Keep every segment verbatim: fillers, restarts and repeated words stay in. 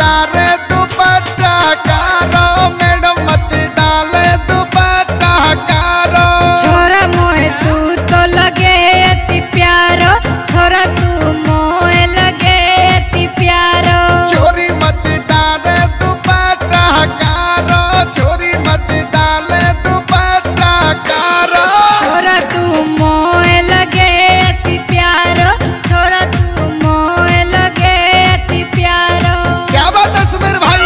डाले दुपट्टा कारो, मैडम मत डाले दुपट्टा कारो। छोरा मोए तू तो लगे अति प्यारो, छोरा तू मोए लगे अति प्यारो। छोरी मत डाले दुपट्टा कारो, छोरी मत डाले दुपट्टा कारो। छोरा तू मोए लगे अति प्यारो, छोरा तू मोए लगे अति प्यारो। क्या बात है सुमेर भाई।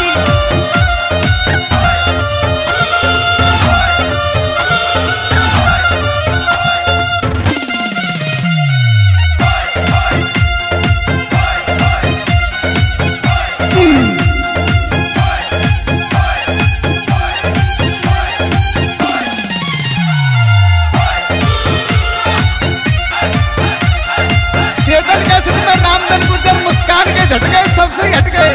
चेतन कैसे में रामधन गुर्जर मुस्कान के झटके सबसे ही हट गए।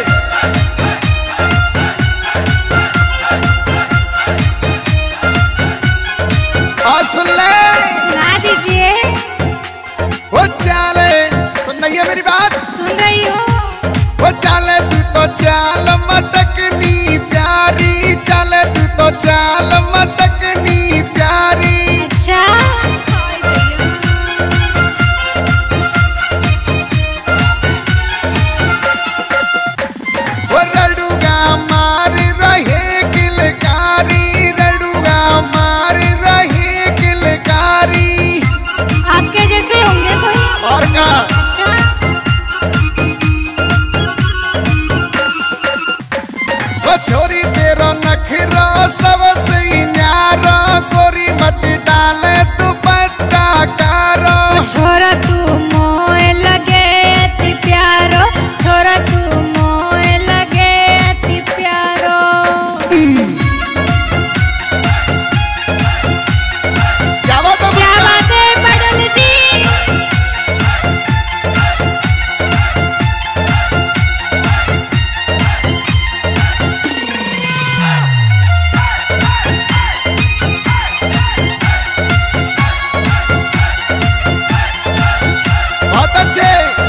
और सुन ले, सुना दीजिए। वो चाले, सुन रही है मेरी बात? सुन रही हूँ। वो चाले तू तो चाल मटकनी प्यारी, चाले तू तो चाल मटकनी प्यारी। अच्छा वो रडुगा मार रहे किलकारी, रडुगा मार रहे किलकारी। आपके जैसे होंगे कोई। और का अच्छा वो छोरी तेरा नखरा सबसे न्यारा, गोरी मत डाले दुपट्टा कारो। छोरा तू मोए लगे अति प्यारो, छोरा तू मोए लगे अति प्यारो। क्या बात है क्या मुस्कान? बात है पटल जी। बहुत अच्छे।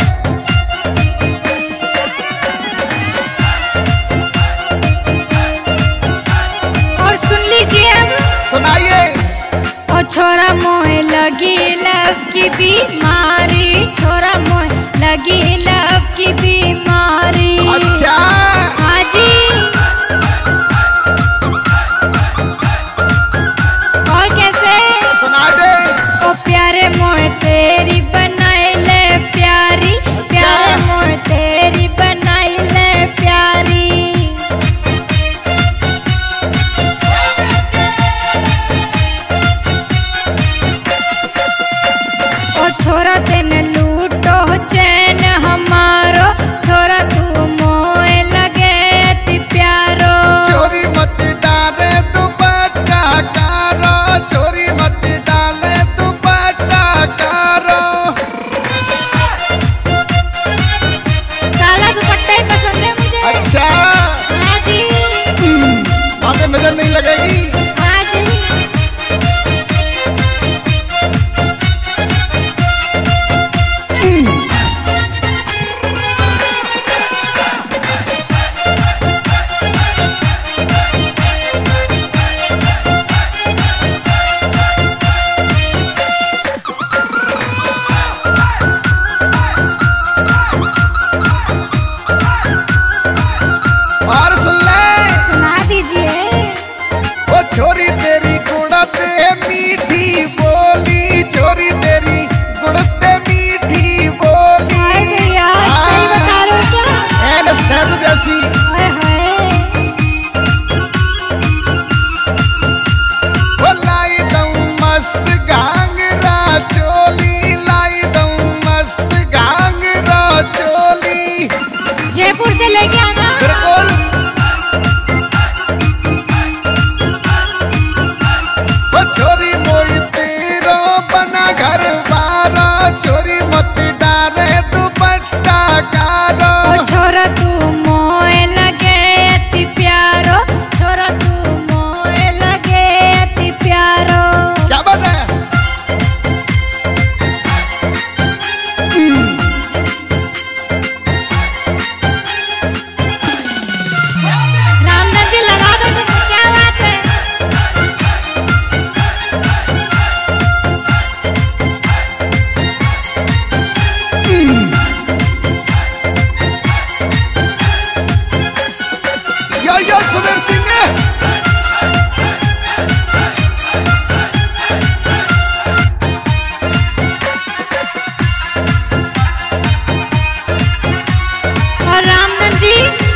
और सुन लीजिए अब। सुनाइए। ओ छोरा मोए लगी लव की बीमारी, छोरा मोए लगी लव की बीमारी। अच्छा हाँ जी। और कैसे? सुना दे। ओ प्यारे मोए तेरी बनाई ले प्यारी, प्यारे मोए तेरी बनाई ले प्यारी। ओ छोरा तेने लूटो चैन हमारो, छोरा तू मोए लगे अति प्यारो। चोरी मत डाले दुपट्टा कारो, चोरी मत डाले दुपट्टा कारो। काला दुपट्टा ही पसंद है मुझे। अच्छा हाँ जी। आगे नजर नहीं लगेगी। हाँ जी। और सुन ले। सुना दीजिए। वो छोरी तेरी गुड़ते मीठी बोली, छोरी तेरी गुड़ते मीठी बोली। अरे यार सही बता रहे हो क्या? एन सैद जैसी। हाय हाय। वो लाई दऊं मस्त घांगरा चोली, लाई दऊं मस्त घांगरा चोली। जयपुर से लेके आना। बिल्कुल। वो छोरी मोई तेरो बना घर बारा, छोरी मत डाले दुपट्टा कारो। ओ छोरा तू मोए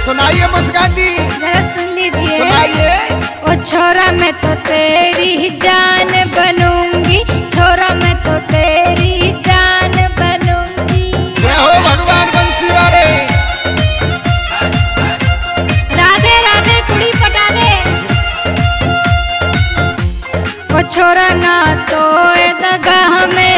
सुनाइए मुस्कान जी, जरा सुन लीजिए। सुनाइए। ओ छोरा मैं तो तेरी जान बनूंगी, छोरा मैं तो तेरी जान बनूंगी। जय हो भगवान बंसी वाले। राधे राधे कुड़ी पटा दे। ओ छोरा ना तो दगा हमें